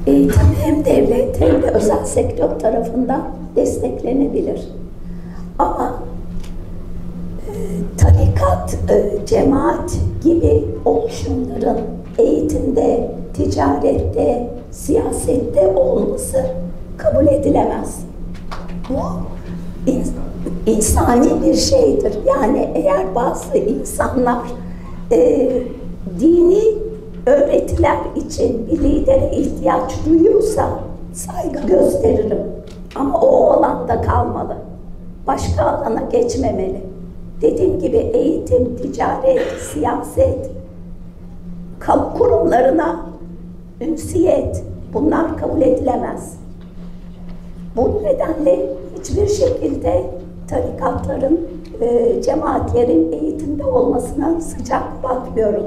Eğitim hem devlet hem de özel sektör tarafından desteklenebilir. Ama tarikat, cemaat gibi oluşumların eğitimde, ticarette, siyasette olması kabul edilemez. Bu insani bir şeydir. Yani eğer bazı insanlar dini öğretiler için bir lidere ihtiyaç duyuyorsa saygı gösteririm. Ama o alanda kalmalı. Başka alana geçmemeli. Dediğim gibi eğitim, ticaret, siyaset, kamu kurumlarına ünsiyet, bunlar kabul edilemez. Bu nedenle hiçbir şekilde tarikatların, cemaatlerin eğitimde olmasına sıcak bakmıyorum.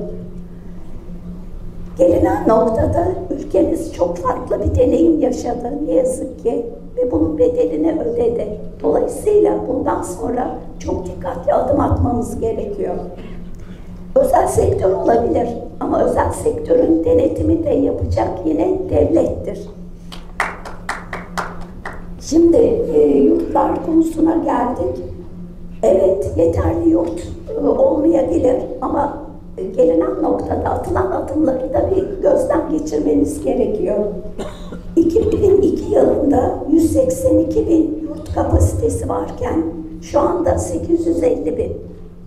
Gelinen noktada ülkemiz çok farklı bir deneyim yaşadı ne yazık ki ve bunun bedelini ödedi. Dolayısıyla bundan sonra çok dikkatli adım atmamız gerekiyor. Özel sektör olabilir ama özel sektörün denetimini de yapacak yine devlettir. Şimdi yurtlar konusuna geldik. Evet, yeterli yurt olmayabilir ama gelinen noktada atılan adımları da bir gözden geçirmemiz gerekiyor. 2002 yılında 182 bin yurt kapasitesi varken şu anda 850 bin.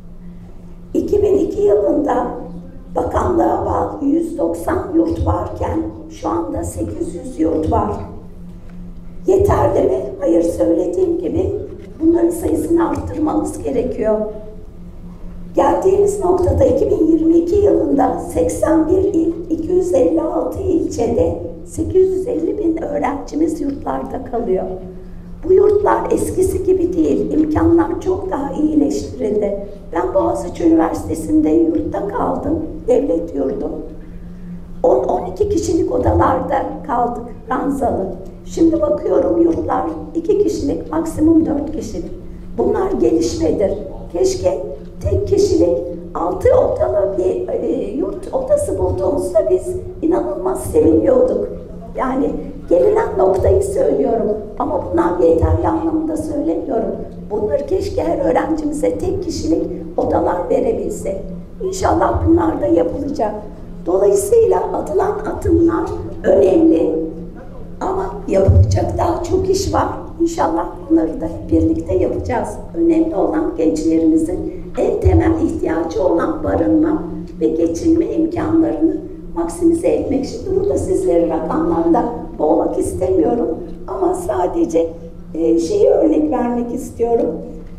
2002 yılında bakanlığa bağlı 190 yurt varken şu anda 800 yurt var. Yeterli mi? Hayır, söylediğim gibi bunların sayısını arttırmamız gerekiyor. Geldiğimiz noktada 2022 yılında 81 il, 256 ilçede 850 bin öğrencimiz yurtlarda kalıyor. Bu yurtlar eskisi gibi değil, imkanlar çok daha iyileştirildi. Ben Boğaziçi Üniversitesi'nde yurtta kaldım, devlet yurdu. 10-12 kişilik odalarda kaldık, ranzalı. Şimdi bakıyorum yurtlar 2 kişilik, maksimum 4 kişilik. Bunlar gelişmedir. Keşke tek kişilik 6 odalı bir yurt odası bulduğumuzda biz inanılmaz seviniyorduk. Yani gelinen noktayı söylüyorum ama bunlar yeterli anlamında söylemiyorum. Bunları keşke her öğrencimize tek kişilik odalar verebilsek. İnşallah bunlar da yapılacak. Dolayısıyla atılan adımlar önemli ama yapılacak daha çok iş var. İnşallah bunları da hep birlikte yapacağız. Önemli olan gençlerimizin en temel ihtiyacı olan barınma ve geçinme imkanlarını maksimize etmek. Şimdi burada sizleri rakamlarla boğmak istemiyorum ama sadece şeyi örnek vermek istiyorum.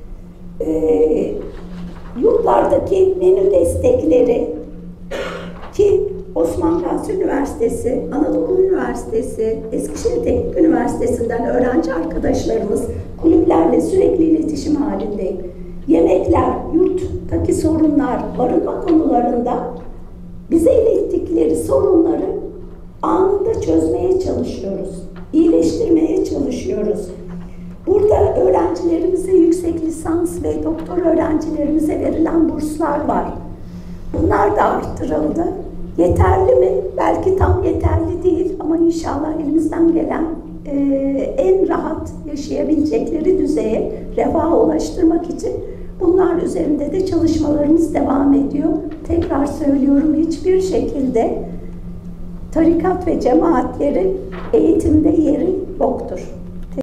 Yurtlardaki menü destekleri ki Osman Gazi Üniversitesi, Anadolu Üniversitesi, Eskişehir Teknik Üniversitesi'nden öğrenci arkadaşlarımız kulüplerle sürekli iletişim halindeyim. Yemekler, yurttaki sorunlar, barınma konularında bize ilettikleri sorunları anında çözmeye çalışıyoruz, iyileştirmeye çalışıyoruz. Burada öğrencilerimize yüksek lisans ve doktor öğrencilerimize verilen burslar var. Bunlar da arttırıldı. Yeterli mi? Belki tam yeterli değil ama inşallah elimizden gelen en rahat yaşayabilecekleri düzeye refaha ulaştırmak için bunlar üzerinde de çalışmalarımız devam ediyor. Tekrar söylüyorum, hiçbir şekilde tarikat ve cemaatlerin eğitimde yeri yoktur.